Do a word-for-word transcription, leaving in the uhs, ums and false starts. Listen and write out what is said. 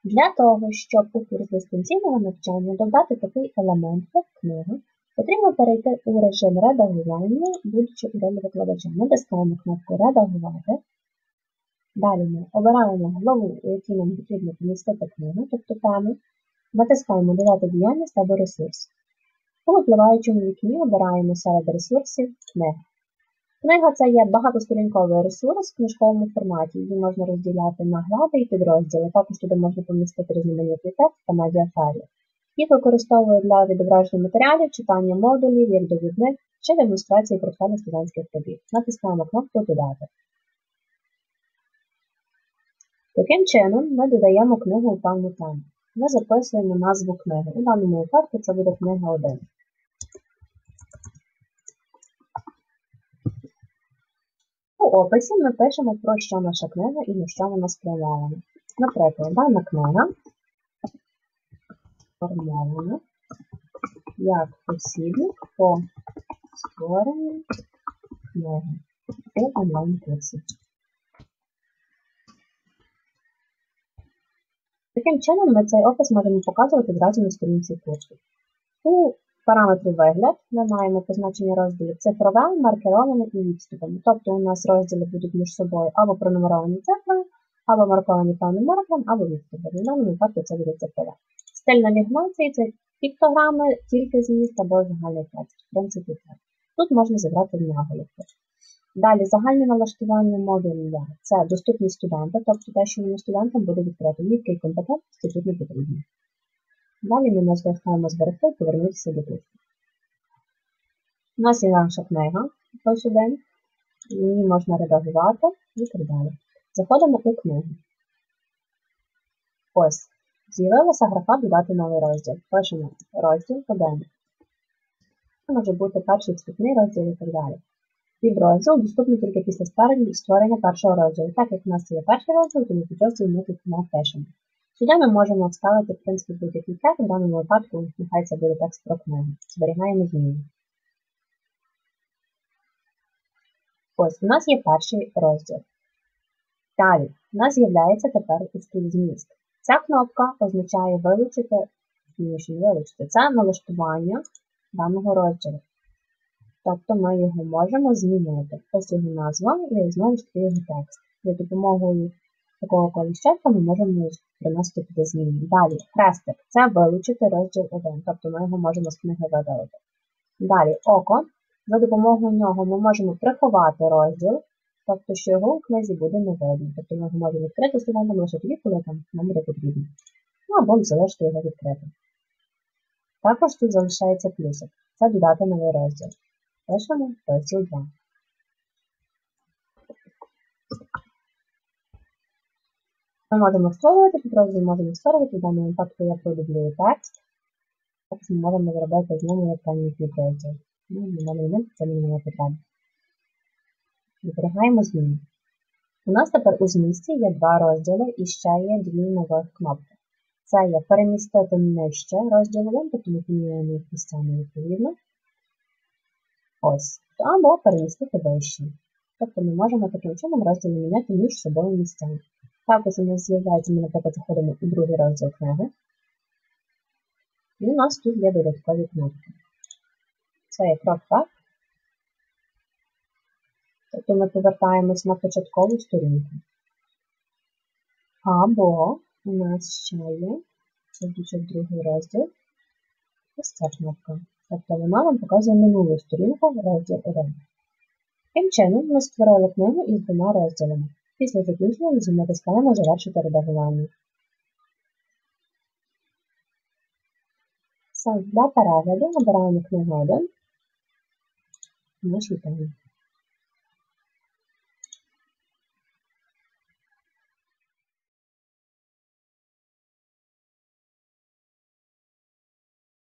Для того, щоб у курс дистанційного навчання додати такий елемент, як книга, потрібно перейти у режим редагування, будучи у ролі викладача. Натискаємо кнопку «Редагувати». Далі ми обираємо главу, у якій нам потрібно помістити книгу, тобто тему. Натискаємо «Додати діяльність» або «Ресурс». У випливаючому вікні обираємо серед ресурсів «Книга». Книга – це є багатосторінковий ресурс в книжковому форматі. Її можна розділяти на глави і підрозділи. Також туди можна помістити різноманітний текст та медіафайли. Їх використовують для відображення матеріалів, читання модулів, як довідник чи демонстрації портфелю студентських робіт. Натискаємо кнопку «Додати». Таким чином ми додаємо книгу у певну тему. Ми записуємо назву книги. У даному випадку це буде книга один. У описі ми пишемо, про що наша книга і на що вона спрямована. Наприклад, дана книга сформована як посібник по створенню книги у онлайн-курсі. Таким чином ми цей опис можемо показувати одразу на сторінці курсу. У параметрі «Вигляд» ми маємо позначення розділів цифрове, маркероване і відступами. Тобто у нас розділи будуть між собою або пронумеровані цифрою, або марковані певним маркером, або відступами. В даному випадку це буде цифрове. Стиль навігації – це піктограми, тільки зміст або загальний текст. В принципі, так. Тут можна забрати наголовки. Далі, загальне налаштування модуля – це доступність студента, тобто те, що студентам буде відкрито, які компетентності тут не потрібні. Далі ми натискаємо «Зберегти» і повернутися до курсу. У нас є наша книга, ось один, її можна редагувати і так далі. Заходимо у книгу. Ось, з'явилася графа «Додати новий розділ». Пишемо розділ один. Це може бути перший вступний розділ і так далі. Підрозділ доступний тільки після створення першого розділу. Так як у нас є перший розділ, тому підрозділ ми тут не пишемо. Сюди ми можемо вставити, в принципі, будь-який текст, в даному випадку нехай це буде текст про книгу. Зберігаємо зміни. Ось, у нас є перший розділ. Далі, у нас з'являється тепер узкий зміст. Ця кнопка означає вилучити, ні, вилучити, це налаштування даного розділу. Тобто ми його можемо змінити. Ось його назва і знову ж таки його текст. За допомогою такого коліщатка ми можемо приносити туди зміни. Далі, хрестик – це вилучити розділ один, тобто ми його можемо з книги видалити. Далі, око. За допомогою нього ми можемо приховати розділ, тобто що його у книзі буде не видно. Тобто ми його можемо відкрити студентам лише тоді, коли там нам буде потрібно. Ну або залишити його відкритим. Також тут залишається плюсик. Це додати новий розділ. Пишемо розділ два. Ми можемо створювати, підрозділ можемо створювати, в даному випадку я продублюю текст. Також ми можемо зробити з ними певний підрозділ. Ну, на даний момент це мені не потрібно. Зберігаємо зміни. У нас тепер у змісті є два розділи і ще є дві нових кнопки. Це є перемістити нижче розділ один, тобто ми поміняємо їх місцями відповідно. Ось. Або перемістити вище. Тобто ми можемо таким чином розділи міняти між собою місцями. Також у нас з'являється, ми, наприклад, заходимо у другий розділ книги. І у нас тут є додаткові кнопки. Це є крок так. Тобто ми повертаємось на початкову сторінку. Або у нас ще є, це включить другий розділ, ось ця кнопка. Тобто вона нам показує минулу сторінку, розділ один. Таким чином ми створили книгу із двома розділами. Після закінчення ми натискаємо «Завершити редагування». Все, для перегляду набираємо книгу один в нашій темі.